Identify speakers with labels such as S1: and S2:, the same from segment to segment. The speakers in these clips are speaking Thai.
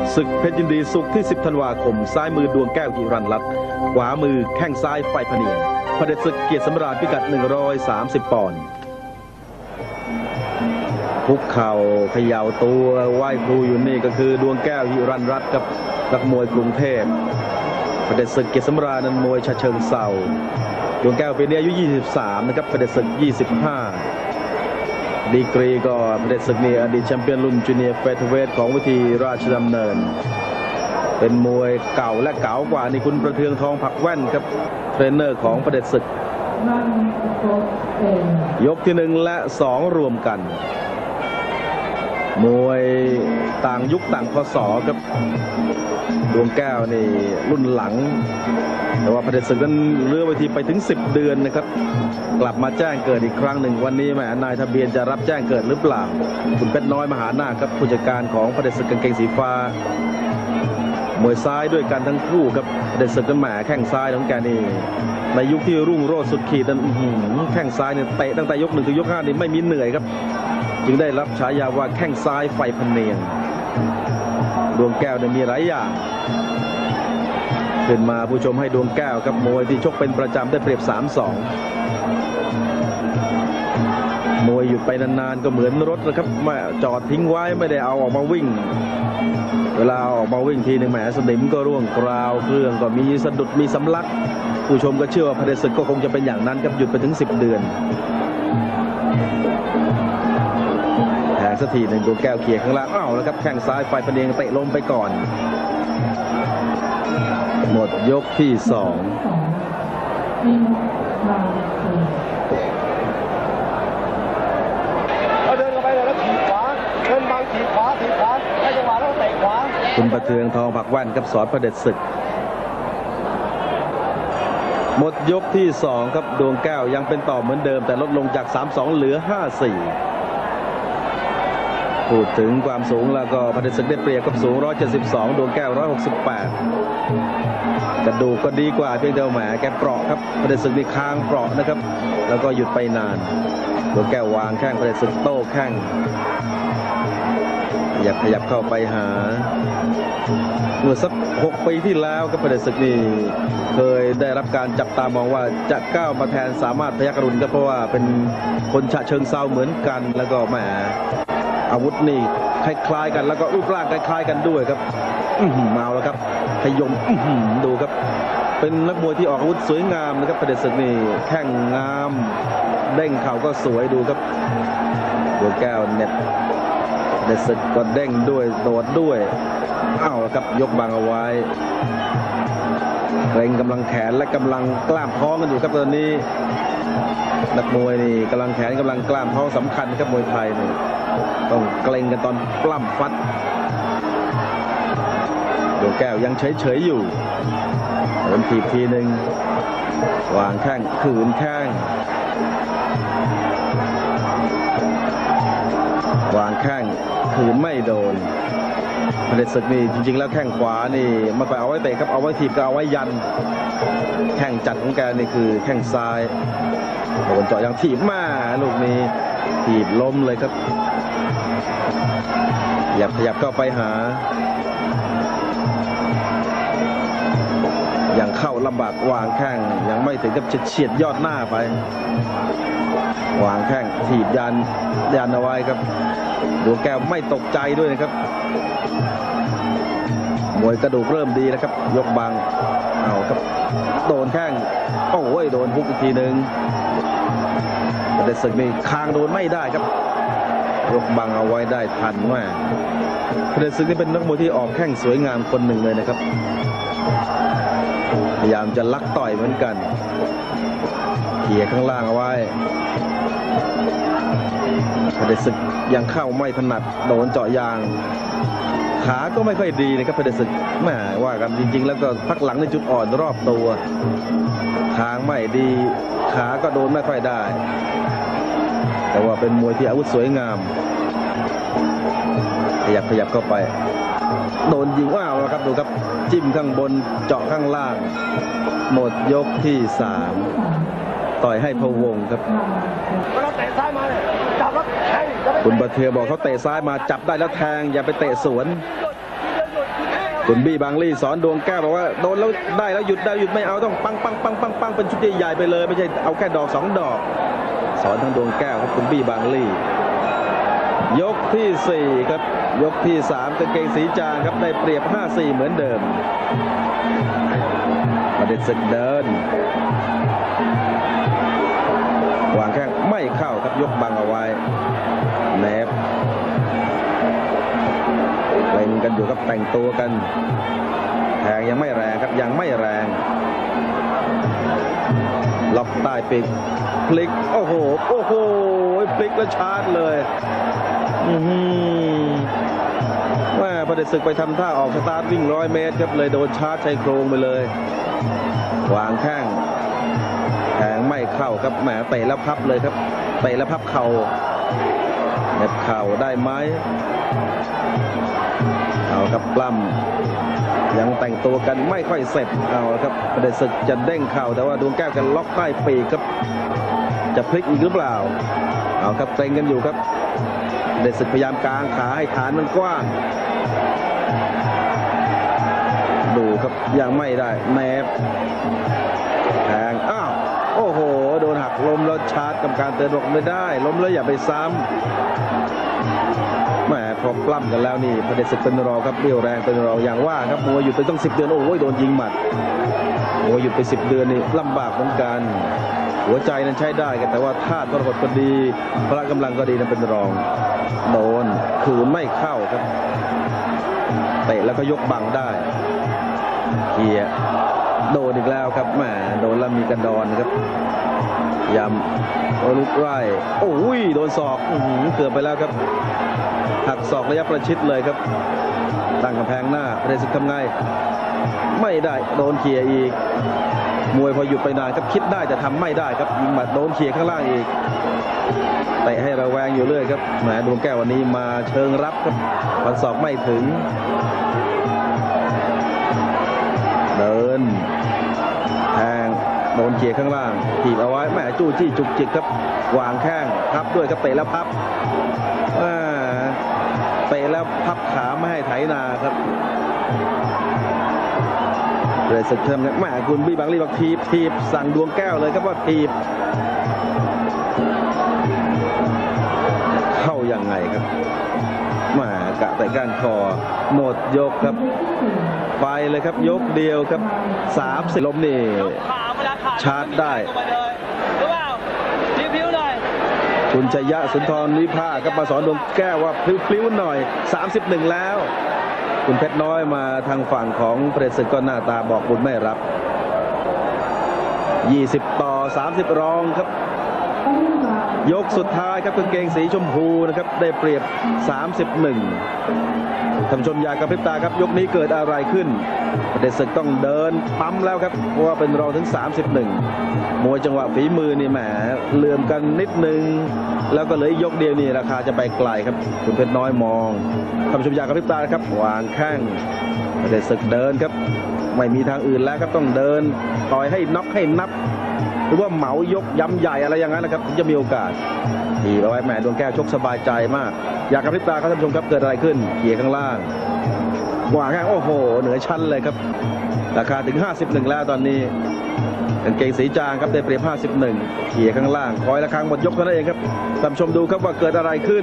S1: ศึกเพชรยินดีศุกร์ที่ 10 ธันวาคมซ้ายมือดวงแก้วหิรันลัตน์ขวามือแข้งซ้ายไฟพเนียงเผด็จศึกเกียรติสำราญพิกัด130 ปอนด์คุกเข่าเขย่าตัวไหว้ครูอยู่นี่ก็คือดวงแก้วหิรันลัตน์กับนักมวยกรุงเทพเผด็จศึกเกียรติสำราญนั้นมวยฉะเชิงเทราดวงแก้วปีนี้อายุ23นะครับเผด็จศึก25ดีกรีก็เผด็จศึกนี่อดีตแชมเปี้ยนรุ่นจูเนียร์เฟเธอร์เวทของวิธีราชดำเนินเป็นมวยเก่าและเก๋ากว่านี่คุณประเทืองทองผักแว่นครับเทรนเนอร์ของเผด็จศึกยกที่1และ2รวมกันมวยต่างยุคต่างพศครับดวงแก้วนี่รุ่นหลังแต่ว่าเผด็จศึกนั้นเลื่อนเวทีไปถึง10 เดือนนะครับกลับมาแจ้งเกิดอีกครั้งหนึ่งวันนี้แหมนายทะเบียนจะรับแจ้งเกิดหรือเปล่าคุณเพชรน้อยมหานาคครับผู้จัดการของเผด็จศึกกางเกงสีฟ้ามวยซ้ายด้วยกันทั้งคู่ครับเผด็จศึกนั้นแหมแข้งซ้ายของแกนี่ในยุคที่รุ่งโรจน์สุดขีดนั้นแข้งซ้ายเนี่ยเตะตั้งแต่ยก1ถึงยก5นี่ไม่มีเหนื่อยครับจึงได้รับฉายาว่าแข้งซ้ายไฟพเนียงดวงแก้วเนี่ยมีหลายอย่างขึ้นมาผู้ชมให้ดวงแก้วครับมวยที่ชกเป็นประจำได้เปรียบ 3-2 มวยหยุดไปนานๆก็เหมือนรถนะครับไม่จอดทิ้งไว้ไม่ได้เอาออกมาวิ่งเวลาออกมาวิ่งทีหนึ่งแหมสนิมก็ร่วงกราวเครื่องก็มีสะดุดมีสำลักผู้ชมก็เชื่อว่าเผด็จศึกก็คงจะเป็นอย่างนั้นครับหยุดไปถึง10 เดือนแทงสักทีหนึ่งดวงแก้วเขี่ยข้างล่างอ้าวแล้วครับแข้งซ้ายไฟพเนียงเตะลมไปก่อนหมดยกที่2
S2: เดินเข้าไปเลยแล้วถีบขวาเดินบังถีบขวาให้จังหวะแล้วเตะขวา
S1: คุณประเทืองทองผักแว่นกับสอนเผด็จศึกหมดยกที่2ครับดวงแก้วยังเป็นต่อเหมือนเดิมแต่ลดลงจาก 3-2 เหลือ 5-4พูดถึงความสูงแล้วก็เผด็จศึกได้เปรียบกับสูง172ดวงแก้ว168กระดูกก็ดีกว่าเพียงแต่แหมแกเปราะครับเผด็จศึกนี่คางเปราะนะครับแล้วก็หยุดไปนานดวงแก้ววางแข้งเผด็จศึกโต้แข้งขยับเข้าไปหาเมื่อสัก6 ปีที่แล้วก็เผด็จศึกนี่เคยได้รับการจับตามองว่าจะก้าวมาแทนสามารถพยัคฆ์อรุณก็เพราะว่าเป็นคนฉะเชิงเทราเหมือนกันแล้วก็แหมอาวุธนี่คล้ายๆกันแล้วก็รูปร่างคล้ายๆกันด้วยครับมาแล้วครับพยมดูครับเป็นนักมวยที่ออกอาวุธสวยงามนะครับเผด็จศึกนี่แข้งงามเด้งเข่าก็สวยดูครับดวงแก้วเน็ตเผด็จศึกก็เด้งด้วยโดดด้วยอ้าวครับยกบังเอาไว้เกรงกำลังแขนและกำลังกล้ามท้องกันอยู่ครับตอนนี้นักมวยนี่กำลังแขนกำลังกล้ามท้องสำคัญครับมวยไทยนี่ต้องเกรงกันตอนปล้ำฟัดดวงแก้วยังเฉยๆอยู่โดนถีบทีหนึ่งวางแข้งขืนแข้งวางแข้งขืนไม่โดนเผด็จศึกนี่จริงๆแล้วแข้งขวานี่ไม่ไปเอาไว้เตะครับเอาไว้ถีบก็เอาไว้ยันแข้งจัดของแกนี่คือแข้งซ้ายโดนเจาะยังถีบมาลูกนี้ถีบล้มเลยครับขยับเข้าไปหายังเข้าลำบากวางแข้งยังไม่ถึงกับเฉียดยอดหน้าไปวางแข้งถีบยันเอาไว้ครับดวงแก้วไม่ตกใจด้วยนะครับมวยกระดูกเริ่มดีแล้วครับยกบังเอาครับโดนแข้งโอ้ยโดนฮุกอีกทีหนึ่งเผด็จศึกนี่คางโดนไม่ได้ครับยกบังเอาไว้ได้ทันว่าเผด็จศึกนี่เป็นนักมวยที่ออกแข้งสวยงามคนหนึ่งเลยนะครับพยายามจะลักต่อยเหมือนกันเขี่ยข้างล่างเอาไว้เผด็จศึกยังเข้าไม่ถนัดโดนเจาะยางขาก็ไม่ค่อยดีนะครับเผด็จศึกแหมว่ากันจริงๆแล้วก็พักหลังในจุดอ่อนรอบตัวทางไม่ดีขาก็โดนไม่ค่อยได้แต่ว่าเป็นมวยที่อาวุธสวยงามขยับเข้าไปโดนยิงว้าวแล้วครับดูครับจิ้มข้างบนเจาะข้างล่างหมดยกที่3ต่อยให้พะวงครับ คุณประเทืองบอกเขาเตะซ้ายมาจับได้แล้วแทงอย่าไปเตะสวนคุณบี้บางลี่สอนดวงแก้วบอกว่าโดนแล้วได้แล้วหยุดได้หยุดไม่เอาต้องปังเป็นชุดใหญ่ๆไปเลยไม่ใช่เอาแค่ดอก2 ดอกสอนทั้งดวงแก้วครับคุณบี้บางลี่ยกที่4ครับยกที่3กางเกงสีจางครับได้เปรียบ 5-4 เหมือนเดิมประเด็นศึกเดินวางแข้งไม่เข้าครับยกบังเอาไว้แนบเล่นกันอยู่ครับแต่งตัวกันแทงยังไม่แรงครับยังไม่แรงล็อกใต้ปีกพลิกโอ้โหพลิกแล้วชาร์จเลยว่าพอเด็จศึกไปทำท่าออกสตาร์ทวิ่ง100 เมตรครับเลยโดนชาร์จชายโครงไปเลยวางแข้งแทงไม่เข้าครับแหมเตะแล้วพับเลยครับเตะแล้วพับเข่าเน็บเข่าได้ไหมเอาครับปล้ำยังแต่งตัวกันไม่ค่อยเสร็จเอาครับประเด็นศึกจะเด้งเข่าแต่ว่าดวงแก้วกันล็อกใต้ปีกครับจะพลิกอีกหรือเปล่าเอาครับเต็งกันอยู่ครับประเด็นศึกพยายามกางขาให้ฐานมันกว้างดูครับยังไม่ได้แนบแทงอ้าวโอ้โหโดนหักล้มแล้วชาร์จกรรมการเตือนบอกไม่ได้ล้มแล้วอย่าไปซ้ำแหมพอปล้ำกันแล้วนี่ประเด็นศึกเป็นรองครับเรี่ยวแรงเป็นรองอย่างว่าครับมวยหยุดไปต้อง10 เดือนโอ้ยโดนยิงหมัดมวยหยุดไป10 เดือนนี่ลำบากเหมือนกันหัวใจนั้นใช้ได้กันแต่ว่าธาตุทรหดก็ดีพละกำลังก็ดีนั้นเป็นรองโดนคืนไม่เข้าครับเตะแล้วก็ยกบังได้เกียร์โดนอีกแล้วครับแหมโดนแล้วมีกระดอนครับยำลุกไล่โอ้ยโดนศอกเกือบไปแล้วครับหักศอกระยะประชิดเลยครับตั้งกำแพงหน้าประเด็นศึกทำไงไม่ได้โดนเขี่ยอีกมวยพอหยุดไปนานครับคิดได้แต่ทำไม่ได้ครับยิงหมัดโดนเขี่ยข้างล่างอีกเตะให้ระแวงอยู่เรื่อยครับแหมดวงแก้ววันนี้มาเชิงรับครับฟันศอกไม่ถึงเดินแทงโดนเขี่ยข้างล่างถีบเอาไว้แม่จู้จี้จุกจิกครับวางแข้งพับด้วยครับเตะแล้วพับเตะแล้วพับขาไม่ให้ไถนาครับเลยสึกเทิมแม่คุณบี้บางลี่บอกทีบสั่งดวงแก้วเลยครับว่าทีบเข้ายังไงครับแม่กะแต่ก้านคอหมดยกครับไปเลยครับยกเดียวครับ30ล้มนี่ชาร์จได้คุณชัยยะสุนทรวิภาครับมาสอนดวงแก้วว่าพลิ้วๆหน่อย31แล้วคุณเพชรน้อยมาทางฝั่งของเปรตศึกก็หน้าตาบอกบุญไม่รับ20-30รองครับยกสุดท้ายครับกางเกงสีชมพูนะครับได้เปรียบ31ท่านผู้ชมอย่ากระพริบตาครับยกนี้เกิดอะไรขึ้นเปรตศึกต้องเดินปั๊มแล้วครับเพราะว่าเป็นรองถึง31มวยจังหวะฝีมือนี่แหมเลื่อมกันนิดนึงแล้วก็เหลือยกเดียวนี่ราคาจะไปไกลครับคุณเพชรน้อยมองท่านผู้ชมอย่ากระพริบตาครับวางแข้งเปรตศึกเดินครับไม่มีทางอื่นแล้วครับต้องเดินต่อยให้น็อกให้นับหรือว่าเหมายกย้ำใหญ่อะไรอย่างนั้นนะครับถึงจะมีโอกาสทีเอาไว้แหมดวงแก้วชกสบายใจมากอยากกระพริบตาครับท่านผู้ชมครับเกิดอะไรขึ้นเขี่ยข้างล่างวางแข้งโอ้โหเหนือชั้นเลยครับราคาถึง51แล้วตอนนี้กางเกงสีจางครับได้เปรียบ51เขี่ยข้างล่างคอยระฆังหมดยกเท่านั้นเองครับท่านผู้ชมดูครับว่าเกิดอะไรขึ้น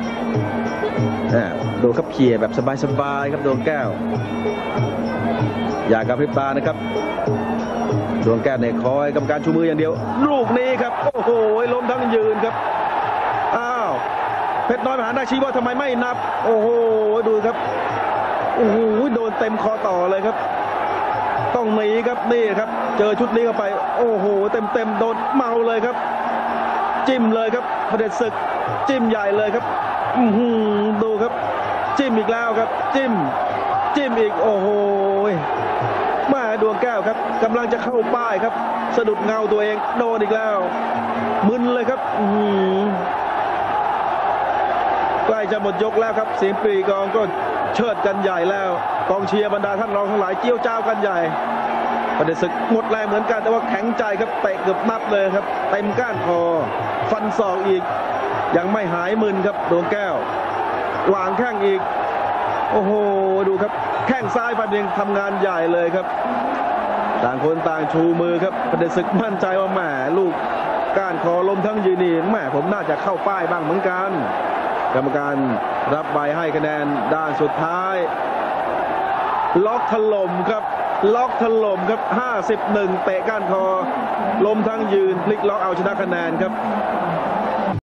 S1: ดูครับเขี่ยแบบสบายๆครับดวงแก้วอยากกระพริบตานะครับดวงแก้วเนี่ยคอยกรรมการชูมืออย่างเดียวลูกนี้ครับโอ้โหล้มทั้งยืนครับอ้าวเพชรน้อยมหานาชี้ว่าทำไมไม่นับโอ้โหดูครับโอ้โหโดนเต็มคอต่อเลยครับต้องหนีครับนี่ครับเจอชุดนี้เข้าไปโอ้โหเต็มโดนเมาเลยครับจิ้มเลยครับเผด็จศึกจิ้มใหญ่เลยครับดูครับจิ้มอีกแล้วครับจิ้มอีกโอ้โหมาดวงแก้วครับกำลังจะเข้าป้ายครับสะดุดเงาตัวเองโดนอีกแล้วมึนเลยครับใกล้จะหมดยกแล้วครับเสียงปรีกองก็เชิดกันใหญ่แล้วกองเชียร์บรรดาท่านรองทั้งหลายเจี้ยวเจ้ากันใหญ่ประเด็นศึกหมดแรงเหมือนกันแต่ว่าแข็งใจครับเตะเกือบนับเลยครับเต็มก้านคอฟันศอกอีกยังไม่หายมึนครับดวงแก้ววางแข้งอีกโอ้โหดูครับแข้งซ้ายฟันเองทำงานใหญ่เลยครับต่างคนต่างชูมือครับประเด็นศึกมั่นใจว่าแหมลูกก้านคอลมทั้งยืนนี่แหมผมน่าจะเข้าป้ายบ้างเหมือนกันกรรมการรับใบให้คะแนนด้านสุดท้ายล็อกถล่มครับล็อกถล่มครับ51เตะก้านคอลมทั้งยืนพลิกล็อกเอาชนะคะแนนครับ